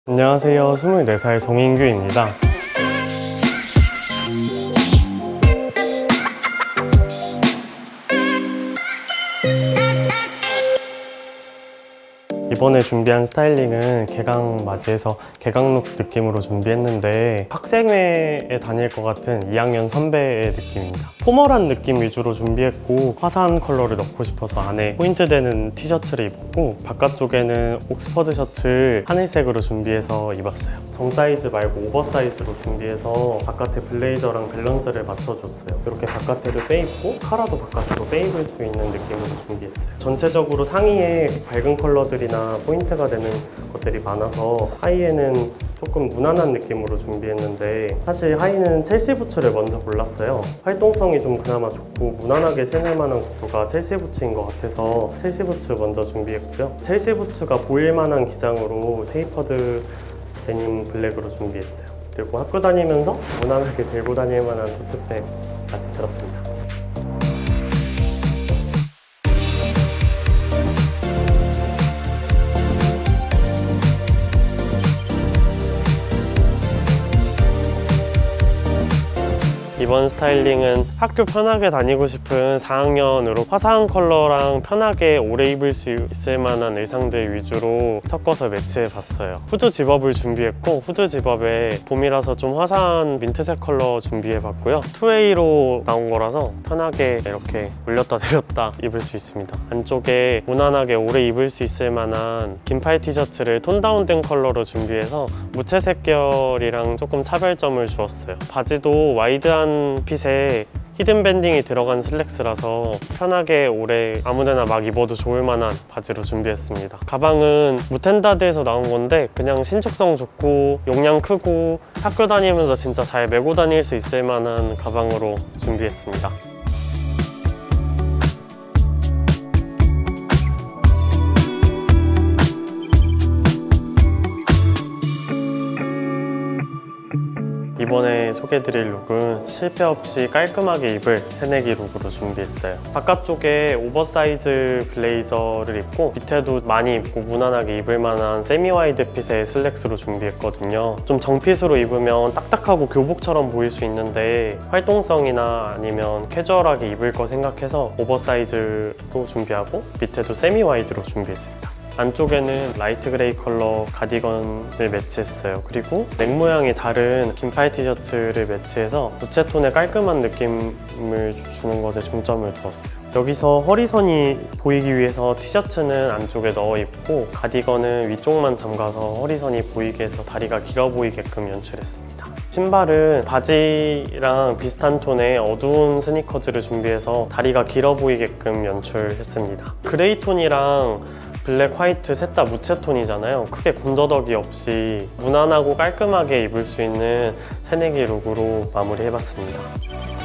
안녕하세요. 24살 정인규입니다. 이번에 준비한 스타일링은 개강 맞이해서 개강룩 느낌으로 준비했는데 학생회에 다닐 것 같은 2학년 선배의 느낌입니다. 포멀한 느낌 위주로 준비했고 화사한 컬러를 넣고 싶어서 안에 포인트 되는 티셔츠를 입었고 바깥쪽에는 옥스퍼드 셔츠 하늘색으로 준비해서 입었어요. 정 사이즈 말고 오버 사이즈로 준비해서 바깥에 블레이저랑 밸런스를 맞춰줬어요. 이렇게 바깥에도 빼입고 카라도 바깥으로 빼입을 수 있는 느낌으로 준비했어요. 전체적으로 상의에 밝은 컬러들이나 포인트가 되는 것들이 많아서 하의에는 조금 무난한 느낌으로 준비했는데 사실 하의는 첼시 부츠를 먼저 골랐어요. 활동성이 좀 그나마 좋고 무난하게 신을 만한 구두가 첼시 부츠인 것 같아서 첼시 부츠 먼저 준비했고요. 첼시 부츠가 보일 만한 기장으로 테이퍼드 데님 블랙으로 준비했어요. 그리고 학교 다니면서 무난하게 들고 다닐 만한 토트백까지 들었습니다. 이번 스타일링은 학교 편하게 다니고 싶은 4학년으로 화사한 컬러랑 편하게 오래 입을 수 있을 만한 의상들 위주로 섞어서 매치해봤어요. 후드 집업을 준비했고 후드 집업에 봄이라서 좀 화사한 민트색 컬러 준비해봤고요. 투웨이로 나온 거라서 편하게 이렇게 올렸다 내렸다 입을 수 있습니다. 안쪽에 무난하게 오래 입을 수 있을 만한 긴팔 티셔츠를 톤 다운된 컬러로 준비해서 무채색 계열이랑 조금 차별점을 주었어요. 바지도 와이드한 핏에 히든 밴딩이 들어간 슬랙스라서 편하게 오래 아무데나 막 입어도 좋을 만한 바지로 준비했습니다. 가방은 무텐다드에서 나온 건데 그냥 신축성 좋고 용량 크고 학교 다니면서 진짜 잘 메고 다닐 수 있을 만한 가방으로 준비했습니다. 이번에 소개해드릴 룩은 실패 없이 깔끔하게 입을 새내기 룩으로 준비했어요. 바깥쪽에 오버사이즈 블레이저를 입고 밑에도 많이 입고 무난하게 입을 만한 세미 와이드 핏의 슬랙스로 준비했거든요. 좀 정핏으로 입으면 딱딱하고 교복처럼 보일 수 있는데 활동성이나 아니면 캐주얼하게 입을 거 생각해서 오버사이즈로 준비하고 밑에도 세미 와이드로 준비했습니다. 안쪽에는 라이트 그레이 컬러 가디건을 매치했어요. 그리고 넥 모양이 다른 긴팔 티셔츠를 매치해서 무채톤의 깔끔한 느낌을 주는 것에 중점을 두었어요. 여기서 허리선이 보이기 위해서 티셔츠는 안쪽에 넣어 입고 가디건은 위쪽만 잠가서 허리선이 보이게 해서 다리가 길어 보이게끔 연출했습니다. 신발은 바지랑 비슷한 톤의 어두운 스니커즈를 준비해서 다리가 길어 보이게끔 연출했습니다. 그레이 톤이랑 블랙, 화이트 셋 다 무채톤이잖아요. 크게 군더더기 없이 무난하고 깔끔하게 입을 수 있는 새내기 룩으로 마무리해봤습니다.